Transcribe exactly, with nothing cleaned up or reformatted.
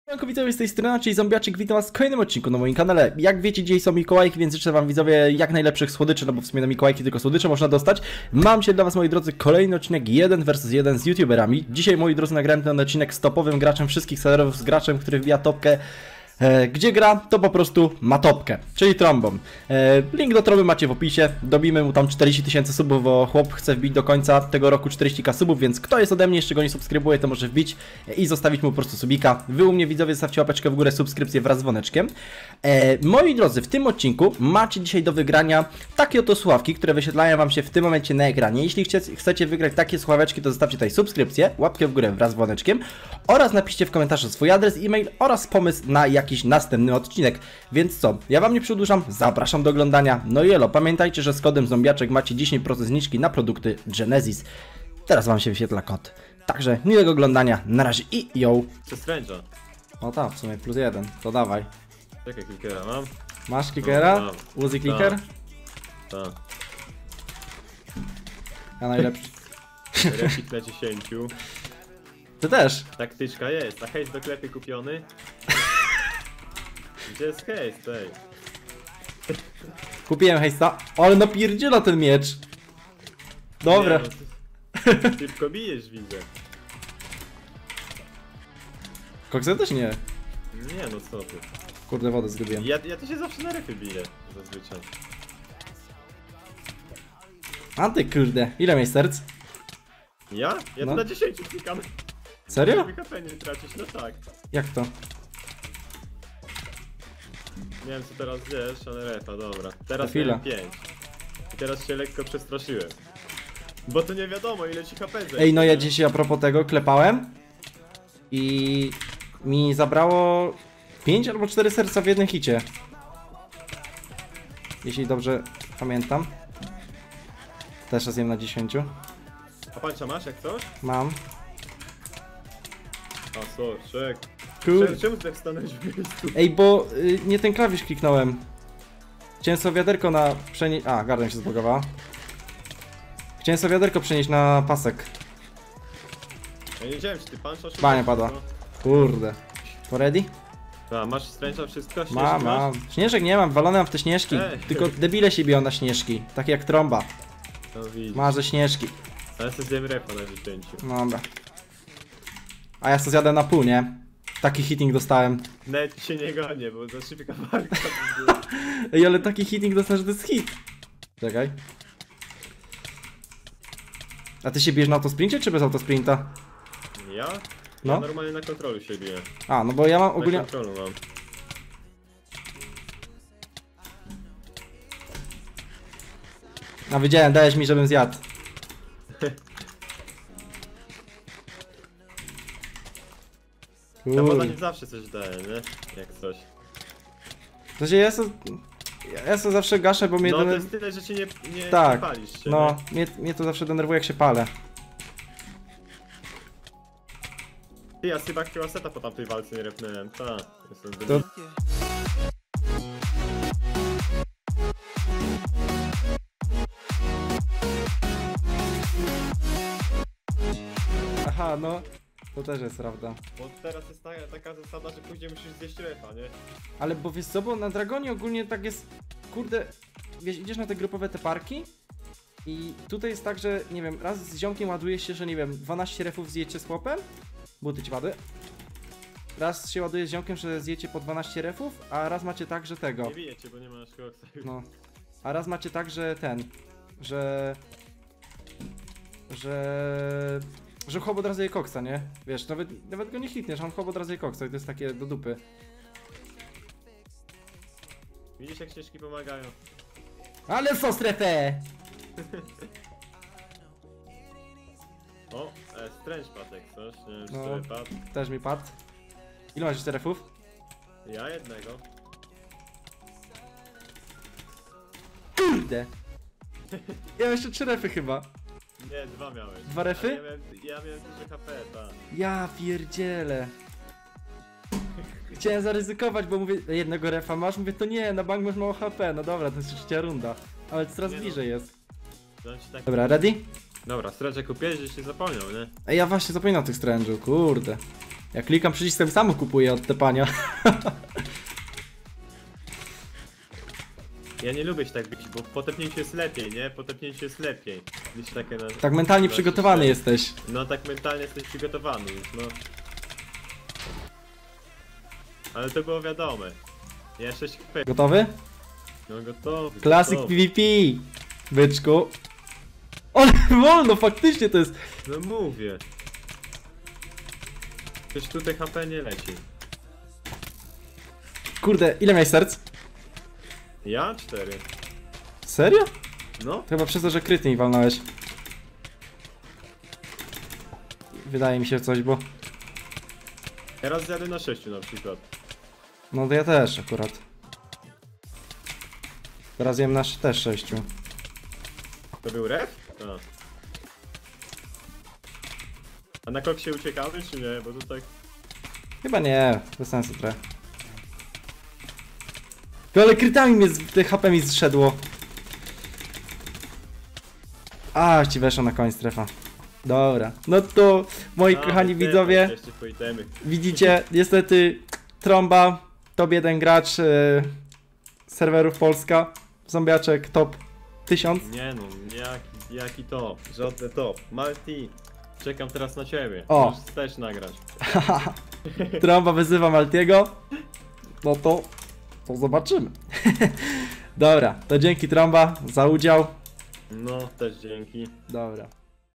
Siemanko widzowie, z tej strony, czyli Zombiaczek, witam was w kolejnym odcinku na moim kanale. Jak wiecie, dzisiaj są Mikołajki, więc życzę wam widzowie jak najlepszych słodyczy, no bo w sumie na Mikołajki tylko słodycze można dostać. Mam się dla was, moi drodzy, kolejny odcinek jeden versus jeden z youtuberami. Dzisiaj, moi drodzy, nagrałem ten odcinek z topowym graczem wszystkich serwerów, z graczem, który wbija topkę. E, gdzie gra, to po prostu ma topkę, czyli Trombą. E, link do Tromby macie w opisie, dobijmy mu tam czterdzieści tysięcy subów, bo chłop chce wbić do końca tego roku czterdzieści tysięcy subów, więc kto jest ode mnie, jeszcze go nie subskrybuje, to może wbić i zostawić mu po prostu subika. Wy u mnie, widzowie, zostawcie łapeczkę w górę, subskrypcję wraz z dzwoneczkiem. E, moi drodzy, w tym odcinku macie dzisiaj do wygrania takie oto słuchawki, które wyświetlają wam się w tym momencie na ekranie. Jeśli chcecie, chcecie wygrać takie słuchaweczki, to zostawcie tutaj subskrypcję, łapkę w górę wraz z dzwoneczkiem oraz napiszcie w komentarzu swój adres e-mail oraz pomysł na jakiś następny odcinek. Więc co, ja wam nie przedłużam, zapraszam do oglądania. No i elo, pamiętajcie, że z kodem Zombiaczek macie dziesięć procent zniżki na produkty Genesis. Teraz wam się wyświetla kod. Także miłego oglądania, na razie i yo. Czy stręcza? No tak, w sumie plus jeden, to dawaj. Czekaj, klikera mam. Masz klikera? No, mam. Uzi kliker? Tak. Ja najlepszy. Refit na dziesięciu. Ty też. Taktyczka jest, a hejs do klepy kupiony. Gdzie jest hejs, tej? Kupiłem hejsta, ale napierdziela ten miecz. Dobra. Nie, no, ty, szybko bijesz, widzę. Koksa też nie. Nie no, co ty. Kurde, wodę zgubiłem. Ja, ja to się zawsze na refy biję, zazwyczaj. A ty kurde, ile miałeś serc? Ja? Ja No. to na dziesięciu klikam. Serio? Żeby H P nie tracić, no tak. Jak to? Nie wiem co teraz wiesz, ale refa, dobra. Teraz chwila. miałem pięć. I teraz się lekko przestraszyłem. Bo to nie wiadomo ile ci H P zejdzie. Ej, no ja dzisiaj a propos tego klepałem i mi zabrało pięć albo cztery serca w jednym hicie. Jeśli dobrze pamiętam. Też zjem na dziesięciu. A pancza masz jak coś? Mam. A soczek. Kur... Czemu, czemu tak stanąłeś w miejscu? Ej, bo y, nie ten klawisz kliknąłem. Chciałem sobie wiaderko na przenieść... A, garda się zbogowała. Chciałem sobie wiaderko przenieść na pasek. Ja nie wiedziałem czy ty pancza czy Bania padła. Kurde. To ready? A, masz stręcza wszystko? Śnieżki Mam, masz? mam. Śnieżek nie mam, walone mam w te śnieżki. Ej. Tylko debile się biją na śnieżki. Tak jak trąba. No widzisz. Marzę śnieżki. A ja sobie zjem refa na dziesięciu. Dobra. A ja to zjadę na pół, nie? Taki hitting dostałem. Nawet się nie gonię, bo za szybka walka by była. Ej, ale taki hitting dostałem, że to jest hit. Czekaj. A ty się bijesz na autosprincie, czy bez autosprinta? Ja? No. Ja normalnie na kontrolu się biję. A, no bo ja mam Na ogólnie... kontrolu mam. A wiedziałem, dałeś mi, żebym zjadł. Ta woda Kurde. nie zawsze coś daje, nie? Jak coś. W sensie ja so... Ja so zawsze gaszę, bo mnie... No to dener- jest tyle, że ci nie, nie, Tak, nie palisz się, No, mnie, mnie to zawsze denerwuje, jak się palę. nie? Ty, ja chyba chyba seta po tamtej walce nie repnąłem. Ta, jestem To... debil. Aha, no. To też jest prawda. Bo teraz jest ta, taka zasada, że później musisz zjeść refa, nie? Ale bo wiesz co, bo na Dragonie ogólnie tak jest, kurde, wiesz, idziesz na te grupowe te parki i tutaj jest tak, że, nie wiem, raz z ziomkiem ładuje się, że nie wiem, dwanaście refów zjecie z chłopem, buty ci wady. Raz się ładuje z ziomkiem, że zjecie po dwanaście refów, a raz macie tak, że tego, Nie bijecie, bo nie masz koksa już. no, a raz macie tak, że ten, że, że, że chłop od razu je koksa, nie? Wiesz, nawet, nawet go nie hitniesz, on chłop od razu je koksa i to jest takie do dupy. Widzisz jak ścieżki pomagają? Ale co strefę! O, e, stręcz padł jak coś, nie wiem czy No. sobie padł. Też mi padł. Ile masz jeszcze refów? Ja jednego. Kurde! Ja mam jeszcze trzy refy chyba. Nie, dwa miałeś. Dwa refy? Ale Ja miałem, ja miałem duże H P, tak. Ja pierdzielę. Chciałem zaryzykować, bo mówię, jednego refa masz? Mówię, to nie, na bank masz mało H P. No dobra, to jest trzecia runda. Ale coraz Nie no. bliżej jest. Dam ci tak... Dobra, ready? Dobra, stręczek kupiłeś, że się zapomniał, nie? Ej, ja właśnie zapominam o tych strężu, kurde. Jak klikam przyciskiem, samo kupuję od tepania. Ja nie lubię się tak bić, bo po tepnięciu jest lepiej, nie? Po tepnięciu jest lepiej. Niż takie na... Tak mentalnie na przygotowany cztery. jesteś. No tak mentalnie jesteś przygotowany już, no. Ale to było wiadome. Ja sześć H P. Gotowy? No gotowy. Classic gotowy. PvP! Byczku. Ale wolno, faktycznie to jest... No mówię. Coś tutaj H P nie leci. Kurde, ile miałeś serc? Ja? Cztery. Serio? No? To chyba przez to, że kryty mi walnąłeś. Wydaje mi się coś, bo... Teraz zjadę na sześciu na przykład. No to ja też akurat. Teraz jem nasz też sześciu. To był ref? A. A na koksie uciekamy czy nie? Bo to tak... Chyba nie, bez sensu trochę. No ale krytami mnie z te H P mi zszedło. A, ci weszło na koniec strefa. Dobra, no to moi A, kochani itemy, widzowie, Jeszcze po itemy. widzicie, niestety Tromba, top jeden gracz yy, serwerów Polska, zombiaczek top tysiąc. Nie no, jaki, jaki top? Żadny top. Malti, czekam teraz na ciebie. O. Możesz też nagrać. Tromba wyzywa Maltiego. No to, to zobaczymy. Dobra, to dzięki Tromba za udział. No, też dzięki. Dobra.